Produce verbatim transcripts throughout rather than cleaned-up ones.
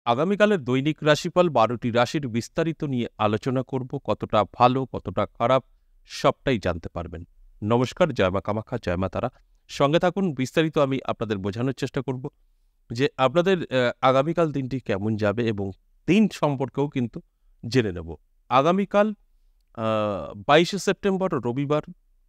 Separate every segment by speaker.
Speaker 1: আগামীকালের দৈনিক রাশিফল বারোটি রাশির বিস্তারিত নিয়ে আলোচনা করব। কতটা ভালো, কতটা খারাপ সবটাই জানতে পারবেন। নমস্কার, জয় মা কামাখ্যা, জয় মা তারা। সঙ্গে থাকুন, বিস্তারিত আমি আপনাদের বোঝানোর চেষ্টা করব যে আপনাদের আহ, আগামীকাল দিনটি কেমন যাবে এবং দিন সম্পর্কেও কিন্তু জেনে নেব। আগামীকাল বাইশে সেপ্টেম্বর রবিবার,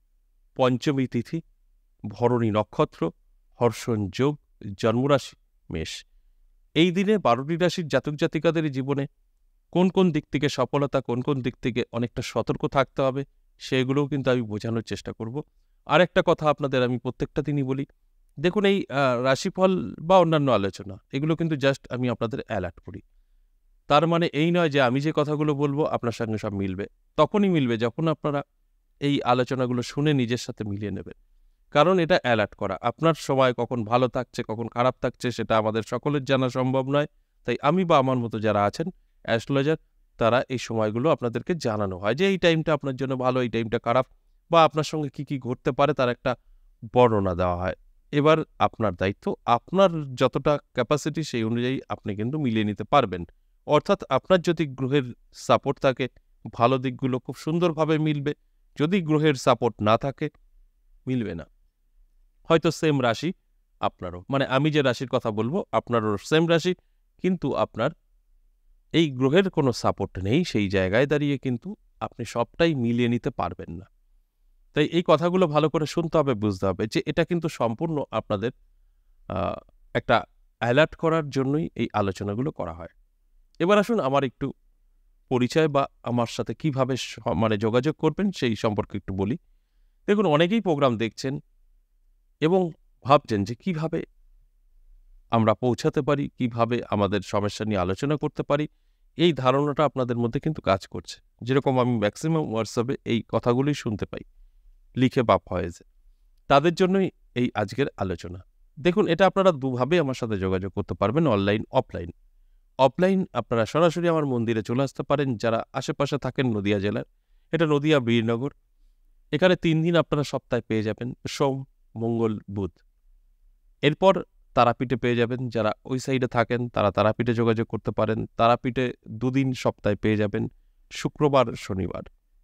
Speaker 1: পঞ্চমী তিথি, ভরণী নক্ষত্র, হর্ষণ যোগ, জন্মরাশি মেষ। এই দিনে বারোটি রাশির জাতক জাতিকাদের জীবনে কোন কোন দিক থেকে সফলতা, কোন কোন দিক থেকে অনেকটা সতর্ক থাকতে হবে, সেগুলোও কিন্তু আমি বোঝানোর চেষ্টা করব। আর একটা কথা আপনাদের আমি প্রত্যেকটা দিনই বলি, দেখুন এই আহ, রাশিফল বা অন্যান্য আলোচনা এগুলো কিন্তু জাস্ট আমি আপনাদের অ্যালার্ট করি। তার মানে এই নয় যে আমি যে কথাগুলো বলবো আপনার সঙ্গে সব মিলবে। তখনই মিলবে যখন আপনারা এই আলোচনাগুলো শুনে নিজের সাথে মিলিয়ে নেবেন। কারণ এটা অ্যালার্ট করা। আপনার সময় কখন ভালো থাকছে, কখন খারাপ থাকছে সেটা আমাদের সকলের জানা সম্ভব নয়। তাই আমি বা আমার মতো যারা আছেন অ্যাস্ট্রোলজার, তারা এই সময়গুলো আপনাদেরকে জানানো হয় যে এই টাইমটা আপনার জন্য ভালো, এই টাইমটা খারাপ, বা আপনার সঙ্গে কি কি ঘটতে পারে তার একটা বর্ণনা দেওয়া হয়। এবার আপনার দায়িত্ব, আপনার যতটা ক্যাপাসিটি সেই অনুযায়ী আপনি কিন্তু মিলিয়ে নিতে পারবেন। অর্থাৎ আপনার যদি গ্রহের সাপোর্ট থাকে, ভালো দিকগুলো খুব সুন্দরভাবে মিলবে। যদি গ্রহের সাপোর্ট না থাকে, মিলবে না। হয়তো সেম রাশি আপনারও, মানে আমি যে রাশির কথা বলবো আপনারও সেম রাশি, কিন্তু আপনার এই গ্রহের কোনো সাপোর্ট নেই, সেই জায়গায় দাঁড়িয়ে কিন্তু আপনি সবটাই মিলিয়ে নিতে পারবেন না। তাই এই কথাগুলো ভালো করে শুনতে হবে, বুঝতে হবে যে এটা কিন্তু সম্পূর্ণ আপনাদের আহ, একটা অ্যালার্ট করার জন্যই এই আলোচনাগুলো করা হয়। এবার আসুন আমার একটু পরিচয় বা আমার সাথে কিভাবে স- মানে যোগাযোগ করবেন সেই সম্পর্কে একটু বলি। দেখুন, অনেকেই প্রোগ্রাম দেখছেন এবং ভাবছেন যে কিভাবে আমরা পৌঁছাতে পারি, কিভাবে আমাদের সমস্যা নিয়ে আলোচনা করতে পারি। এই ধারণাটা আপনাদের মধ্যে কিন্তু কাজ করছে। যেরকম আমি ম্যাক্সিমাম হোয়াটসঅ্যাপে এই কথাগুলোই শুনতে পাই, লিখে বা ভয়েসে। তাদের জন্যই এই আজকের আলোচনা। দেখুন, এটা আপনারা দুভাবে আমার সাথে যোগাযোগ করতে পারবেন, অনলাইন, অফলাইন। অফলাইন আপনারা সরাসরি আমার মন্দিরে চলে আসতে পারেন যারা আশেপাশে থাকেন নদিয়া জেলার। এটা নদিয়া বীরনগর। এখানে তিন দিন আপনারা সপ্তাহে পেয়ে যাবেন, সোম, মঙ্গল, বুধ। এরপর তারাপীঠে পেয়ে যাবেন, যারা ওই সাইডে থাকেন তারা তারাপীঠে যোগাযোগ করতে পারেন। তারাপীঠে দুদিন সপ্তাহে পেয়ে যাবেন, শুক্রবার, শনিবার।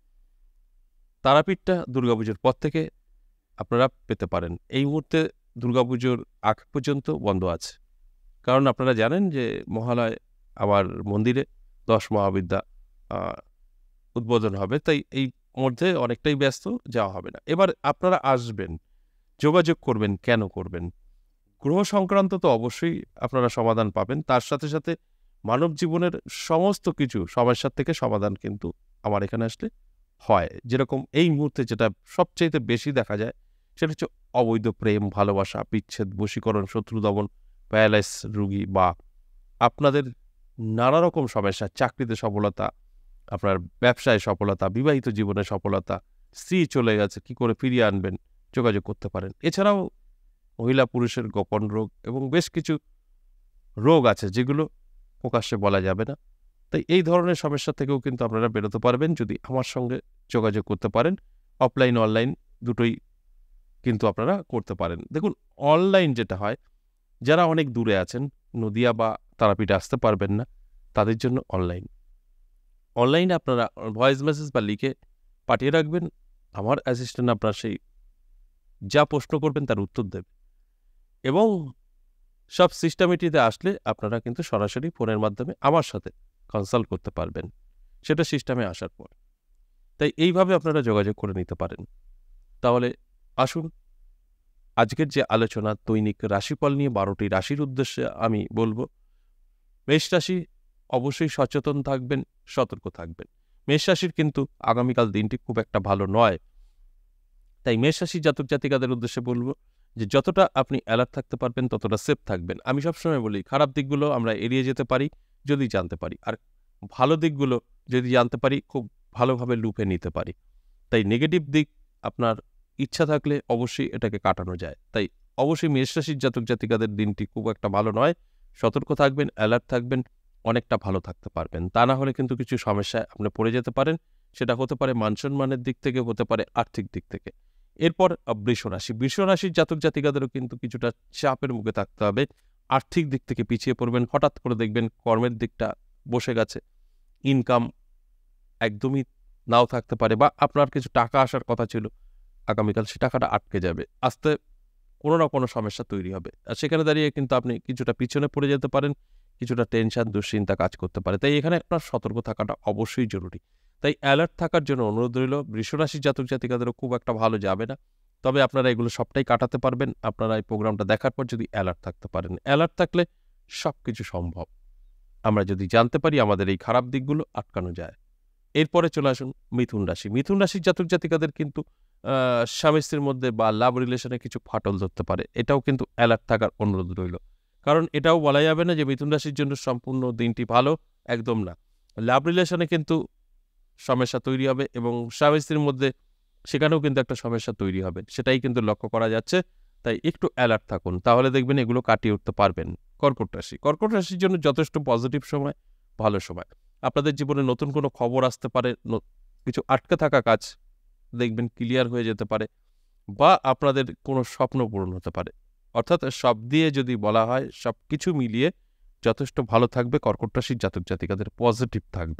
Speaker 1: তারাপীঠটা দুর্গাপুজোর পর থেকে আপনারা পেতে পারেন। এই মুহূর্তে দুর্গাপুজোর আগ পর্যন্ত বন্ধ আছে, কারণ আপনারা জানেন যে মহালয় আমার মন্দিরে দশ মহাবিদ্যা আহ, উদ্বোধন হবে, তাই এই মধ্যে অনেকটাই ব্যস্ত, যাওয়া হবে না। এবার আপনারা আসবেন, যোগাযোগ করবেন, কেন করবেন? গ্রহ সংক্রান্ত তো অবশ্যই আপনারা সমাধান পাবেন, তার সাথে সাথে মানব জীবনের সমস্ত কিছু সমস্যার থেকে সমাধান কিন্তু আমার এখানে আসলে হয়। যেরকম এই মুহূর্তে যেটা সবচেয়ে বেশি দেখা যায় সেটা হচ্ছে অবৈধ প্রেম, ভালোবাসা, বিচ্ছেদ, বশীকরণ, শত্রু দমন, প্যারালাইস রুগী, বা আপনাদের নানা রকম সমস্যা, চাকরিতে সফলতা, আপনার ব্যবসায় সফলতা, বিবাহিত জীবনে সফলতা, স্ত্রী চলে গেছে, কি করে ফিরিয়ে আনবেন, যোগাযোগ করতে পারেন। এছাড়াও মহিলা পুরুষের গোপন রোগ এবং বেশ কিছু রোগ আছে যেগুলো প্রকাশ্যে বলা যাবে না। তাই এই ধরনের সমস্যা থেকেও কিন্তু আপনারা বেরোতে পারবেন যদি আমার সঙ্গে যোগাযোগ করতে পারেন। অফলাইন, অনলাইন দুটোই কিন্তু আপনারা করতে পারেন। দেখুন, অনলাইন যেটা হয়, যারা অনেক দূরে আছেন, নদিয়া বা তারাপীঠে আসতে পারবেন না, তাদের জন্য অনলাইন। অনলাইনে আপনারা ভয়েস মেসেজ বা লিখে পাঠিয়ে রাখবেন, আমার অ্যাসিস্ট্যান্ট আপনার সেই যা প্রশ্ন করবেন তার উত্তর দেবে। এবং সব সিস্টেমেটিতে আসলে আপনারা কিন্তু সরাসরি ফোনের মাধ্যমে আমার সাথে কনসাল্ট করতে পারবেন, সেটা সিস্টেমে আসার পর। তাই এইভাবে আপনারা যোগাযোগ করে নিতে পারেন। তাহলে আসুন, আজকের যে আলোচনা দৈনিক রাশিফল নিয়ে বারোটি রাশির উদ্দেশ্যে আমি বলবো। মেষ রাশি, অবশ্যই সচেতন থাকবেন, সতর্ক থাকবেন। মেষ রাশির কিন্তু আগামীকাল দিনটি খুব একটা ভালো নয়। তাই মেষ রাশির জাতক জাতিকাদের উদ্দেশ্যে বলবো যে যতটা আপনি অ্যালার্ট থাকতে পারবেন ততটা সেফ থাকবেন। আমি সবসময় বলি, খারাপ দিকগুলো আমরা এড়িয়ে যেতে পারি যদি জানতে পারি, আর ভালো দিকগুলো যদি জানতে পারি খুব ভালোভাবে লুপে নিতে পারি। তাই নেগেটিভ দিক আপনার ইচ্ছা থাকলে অবশ্যই এটাকে কাটানো যায়। তাই অবশ্যই মেষ রাশির জাতক জাতিকাদের দিনটি খুব একটা ভালো নয়। সতর্ক থাকবেন, অ্যালার্ট থাকবেন, অনেকটা ভালো থাকতে পারবেন। তা না হলে কিন্তু কিছু সমস্যায় আপনি পড়ে যেতে পারেন। সেটা হতে পারে মান সম্মানের দিক থেকে, হতে পারে আর্থিক দিক থেকে। এরপর আহ, বৃষ রাশি। বৃষ রাশির জাতক জাতিকাদেরও কিন্তু কিছুটা চাপের মুখে থাকতে হবে। আর্থিক দিক থেকে পিছিয়ে পড়বেন, হঠাৎ করে দেখবেন কর্মের দিকটা বসে গেছে, ইনকাম একদমই নাও থাকতে পারে, বা আপনার কিছু টাকা আসার কথা ছিল আগামীকাল সে টাকাটা আটকে যাবে, আসতে কোনো না কোনো সমস্যা তৈরি হবে। আর সেখানে দাঁড়িয়ে কিন্তু আপনি কিছুটা পিছনে পড়ে যেতে পারেন, কিছুটা টেনশন দুশ্চিন্তা কাজ করতে পারে। তাই এখানে আপনার সতর্ক থাকাটা অবশ্যই জরুরি। তাই অ্যালার্ট থাকার জন্য অনুরোধ রইল। বৃষরাশির জাতক জাতিকাদেরও খুব একটা ভালো যাবে না, তবে আপনারা এগুলো সবটাই কাটাতে পারবেন আপনারা এই প্রোগ্রামটা দেখার পর যদি অ্যালার্ট থাকতে পারেন। অ্যালার্ট থাকলে সব কিছু সম্ভব। আমরা যদি জানতে পারি আমাদের এই খারাপ দিকগুলো আটকানো যায়। এরপরে চলে আসুন মিথুন রাশি। মিথুন রাশির জাতক জাতিকাদের কিন্তু আহ, স্বামী স্ত্রীর মধ্যে বা লাভ রিলেশনে কিছু ফাটল ধরতে পারে, এটাও কিন্তু অ্যালার্ট থাকার অনুরোধ রইল। কারণ এটাও বলা যাবে না যে মিথুন রাশির জন্য সম্পূর্ণ দিনটি ভালো, একদম না। লাভ রিলেশনে কিন্তু সমস্যা তৈরি হবে এবং স্বামী স্ত্রীর মধ্যে সেখানেও কিন্তু একটা সমস্যা তৈরি হবে, সেটাই কিন্তু লক্ষ্য করা যাচ্ছে। তাই একটু অ্যালার্ট থাকুন, তাহলে দেখবেন এগুলো কাটিয়ে উঠতে পারবেন। কর্কট রাশি। কর্কট রাশির জন্য যথেষ্ট পজিটিভ সময়, ভালো সময়। আপনাদের জীবনে নতুন কোনো খবর আসতে পারে, কিছু আটকে থাকা কাজ দেখবেন ক্লিয়ার হয়ে যেতে পারে, বা আপনাদের কোনো স্বপ্ন পূরণ হতে পারে। অর্থাৎ সব দিয়ে যদি বলা হয়, সব কিছু মিলিয়ে যথেষ্ট ভালো থাকবে কর্কট রাশির জাতক জাতিকাদের, পজিটিভ থাকবে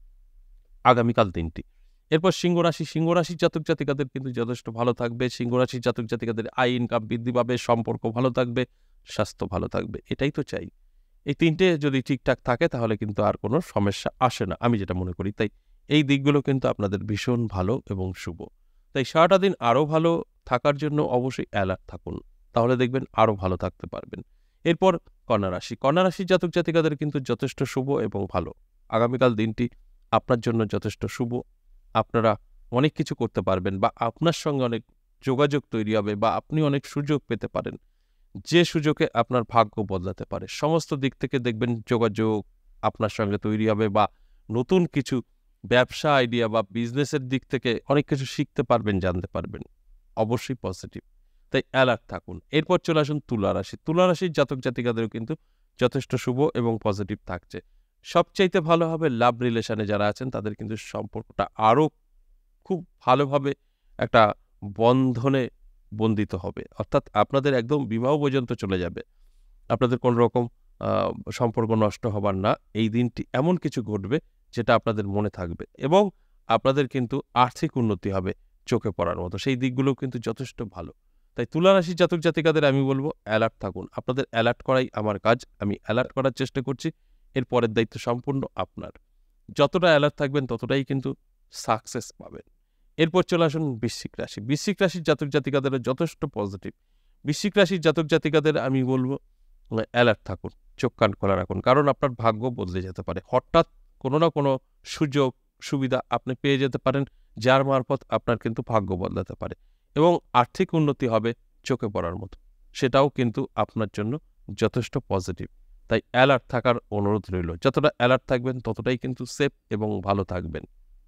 Speaker 1: আগামীকাল দিনটি। এরপর সিংহ রাশি। সিংহ রাশির জাতক জাতিকাদের কিন্তু যথেষ্ট ভালো থাকবে। সিংহ রাশির জাতক জাতিকাদের আয় ইনকাম বৃদ্ধি পাবে, সম্পর্ক ভালো থাকবে, স্বাস্থ্য ভালো থাকবে, এটাই তো চাই। এই তিনটে যদি ঠিকঠাক থাকে তাহলে কিন্তু আর কোনো সমস্যা আসে না, আমি যেটা মনে করি। তাই এই দিকগুলো কিন্তু আপনাদের ভীষণ ভালো এবং শুভ। তাই সারাটা দিন আরও ভালো থাকার জন্য অবশ্যই অ্যালার্ট থাকুন, তাহলে দেখবেন আরও ভালো থাকতে পারবেন। এরপর কন্যা রাশি। কন্যা রাশির জাতক জাতিকাদের কিন্তু যথেষ্ট শুভ এবং ভালো। আগামীকাল দিনটি আপনার জন্য যথেষ্ট শুভ। আপনারা অনেক কিছু করতে পারবেন, বা আপনার সঙ্গে অনেক যোগাযোগ তৈরি হবে, বা আপনি অনেক সুযোগ পেতে পারেন, যে সুযোগে আপনার ভাগ্য বদলাতে পারে। সমস্ত দিক থেকে দেখবেন যোগাযোগ আপনার সঙ্গে তৈরি হবে, বা নতুন কিছু ব্যবসা আইডিয়া বা বিজনেসের দিক থেকে অনেক কিছু শিখতে পারবেন, জানতে পারবেন, অবশ্যই পজিটিভ। তাই অ্যালার্ট থাকুন। এরপর চলে আসুন তুলা রাশি। তুলা রাশির জাতক জাতিকাদেরও কিন্তু যথেষ্ট শুভ এবং পজিটিভ থাকছে। সবচাইতে ভালো হবে লাভ রিলেশনে যারা আছেন তাদের কিন্তু সম্পর্কটা আরও খুব ভালোভাবে একটা বন্ধনে বন্দিত হবে, অর্থাৎ আপনাদের একদম বিবাহ পর্যন্ত চলে যাবে। আপনাদের কোনো রকম আহ, সম্পর্ক নষ্ট হবার না, এই দিনটি এমন কিছু ঘটবে যেটা আপনাদের মনে থাকবে, এবং আপনাদের কিন্তু আর্থিক উন্নতি হবে চোখে পড়ার মতো, সেই দিকগুলো কিন্তু যথেষ্ট ভালো। তাই তুলা রাশির জাতক জাতিকাদের আমি বলবো অ্যালার্ট থাকুন। আপনাদের অ্যালার্ট করাই আমার কাজ, আমি অ্যালার্ট করার চেষ্টা করছি, এর পরের দায়িত্ব সম্পূর্ণ আপনার। যতটা অ্যালার্ট থাকবেন ততটাই কিন্তু সাকসেস পাবেন। এরপর চলে আসুন বৃশ্চিক রাশি। বৃশ্চিক রাশির জাতক জাতিকাদের যথেষ্ট পজিটিভ। বৃশ্চিক রাশির জাতক জাতিকাদের আমি বলবো অ্যালার্ট থাকুন, চোখ কান খোলা রাখুন, কারণ আপনার ভাগ্য বদলে যেতে পারে। হঠাৎ কোনো না কোনো সুযোগ সুবিধা আপনি পেয়ে যেতে পারেন, যার মারফত আপনার কিন্তু ভাগ্য বদলাতে পারে, এবং আর্থিক উন্নতি হবে চোখে পড়ার মতো, সেটাও কিন্তু আপনার জন্য যথেষ্ট পজিটিভ। তাই অ্যালার্ট থাকার অনুরোধ রইল। যতটা অ্যালার্ট থাকবেন ততটাই কিন্তু সেফ এবং ভালো থাকবেন।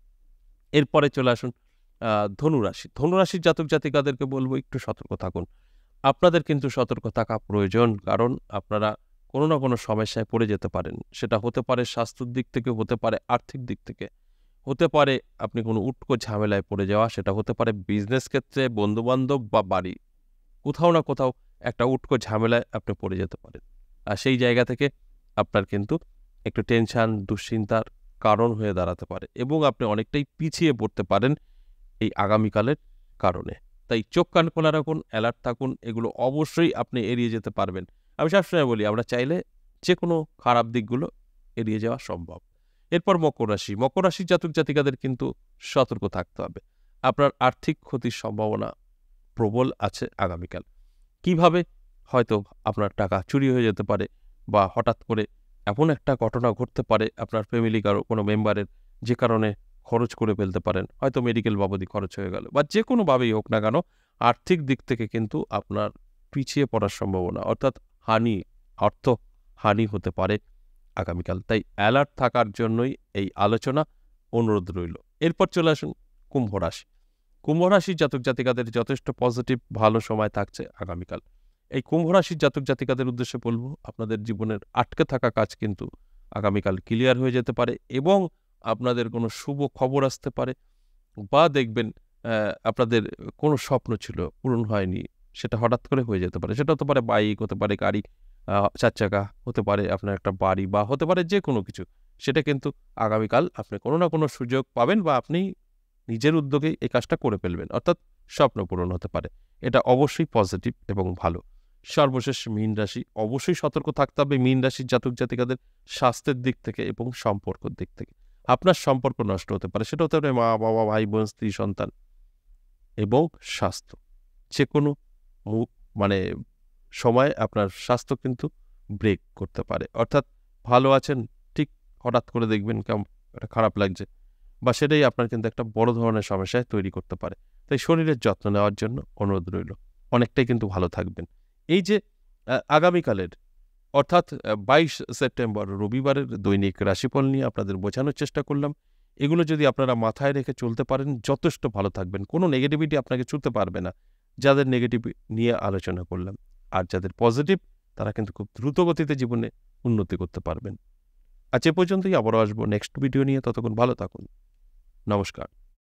Speaker 1: এরপরে চলে আসুন আহ, ধনুরাশি। ধনুরাশির জাতক জাতিকাদেরকে বলবো একটু সতর্ক থাকুন। আপনাদের কিন্তু সতর্ক থাকা প্রয়োজন, কারণ আপনারা কোনো না কোনো সমস্যায় পড়ে যেতে পারেন। সেটা হতে পারে স্বাস্থ্যের দিক থেকে, হতে পারে আর্থিক দিক থেকে, হতে পারে আপনি কোনো উটকো ঝামেলায় পড়ে যাওয়া, সেটা হতে পারে বিজনেস ক্ষেত্রে, বন্ধুবান্ধব বা বাড়ি, কোথাও না কোথাও একটা উটকো ঝামেলায় আপনি পড়ে যেতে পারেন। আর সেই জায়গা থেকে আপনার কিন্তু একটু টেনশন দুশ্চিন্তার কারণ হয়ে দাঁড়াতে পারে, এবং আপনি অনেকটাই পিছিয়ে পড়তে পারেন এই আগামীকালের কারণে। তাই চোখ কান খোলা রাখুন, অ্যালার্ট থাকুন, এগুলো অবশ্যই আপনি এড়িয়ে যেতে পারবেন। আমি সবসময় বলি আমরা চাইলে যে কোনো খারাপ দিকগুলো এড়িয়ে যাওয়া সম্ভব। এরপর মকর রাশি। মকর রাশির জাতক জাতিকাদের কিন্তু সতর্ক থাকতে হবে। আপনার আর্থিক ক্ষতির সম্ভাবনা প্রবল আছে আগামীকাল। কিভাবে? হয়তো আপনার টাকা চুরি হয়ে যেতে পারে, বা হঠাৎ করে এমন একটা ঘটনা ঘটতে পারে আপনার ফ্যামিলি কারো কোনো মেম্বারের, যে কারণে খরচ করে ফেলতে পারেন, হয়তো মেডিকেল বাবদই খরচ হয়ে গেল, বা যে কোনোভাবেই হোক না কেন আর্থিক দিক থেকে কিন্তু আপনার পিছিয়ে পড়ার সম্ভাবনা, অর্থাৎ হানি, অর্থ হানি হতে পারে আগামীকাল। তাই অ্যালার্ট থাকার জন্যই এই আলোচনা, অনুরোধ রইল। এরপর চলে আসুন কুম্ভ রাশি। কুম্ভ রাশির জাতক জাতিকাদের যথেষ্ট পজিটিভ ভালো সময় থাকছে আগামীকাল। এই কুম্ভ রাশির জাতক জাতিকাদের উদ্দেশ্যে বলবো আপনাদের জীবনের আটকে থাকা কাজ কিন্তু আগামীকাল ক্লিয়ার হয়ে যেতে পারে, এবং আপনাদের কোনো শুভ খবর আসতে পারে, বা দেখবেন আহ, আপনাদের কোনো স্বপ্ন ছিল পূরণ হয়নি, সেটা হঠাৎ করে হয়ে যেতে পারে। সেটা হতে পারে বাইক, হতে পারে গাড়ি, চার চাকা, হতে পারে আপনার একটা বাড়ি, বা হতে পারে যে কোনো কিছু, সেটা কিন্তু আগামীকাল আপনি কোনো না কোনো সুযোগ পাবেন, বা আপনি নিজের উদ্যোগেই এই কাজটা করে ফেলবেন, অর্থাৎ স্বপ্ন পূরণ হতে পারে। এটা অবশ্যই পজিটিভ এবং ভালো। সর্বশেষ মীন রাশি, অবশ্যই সতর্ক থাকতে হবে মীন রাশির জাতক জাতিকাদের স্বাস্থ্যের দিক থেকে এবং সম্পর্কের দিক থেকে। আপনার সম্পর্ক নষ্ট হতে পারে, সেটা হতে পারে মা বাবা, ভাই বোন, স্ত্রী সন্তান এবং স্বাস্থ্য। যে কোনো মু- মানে সময় আপনার স্বাস্থ্য কিন্তু ব্রেক করতে পারে, অর্থাৎ ভালো আছেন ঠিক, হঠাৎ করে দেখবেন কেমন একটা খারাপ লাগছে, বা সেটাই আপনার কিন্তু একটা বড় ধরনের সমস্যায় তৈরি করতে পারে। তাই শরীরের যত্ন নেওয়ার জন্য অনুরোধ রইল। অনেকটাই কিন্তু ভালো থাকবেন। এই যে আহ, আগামীকালের অর্থাৎ বাইশ সেপ্টেম্বর রবিবারের দৈনিক রাশিফল নিয়ে আপনাদের বোঝানোর চেষ্টা করলাম। এগুলো যদি আপনারা মাথায় রেখে চলতে পারেন, যথেষ্ট ভালো থাকবেন। কোনো নেগেটিভিটি আপনাকে ছুঁতে পারবে না। যাদের নেগেটিভ নিয়ে আলোচনা করলাম, আর যাদের পজিটিভ, তারা কিন্তু খুব দ্রুত গতিতে জীবনে উন্নতি করতে পারবেন। আজ এ পর্যন্তই, আবারও আসবো নেক্সট ভিডিও নিয়ে। ততক্ষণ ভালো থাকুন। নমস্কার।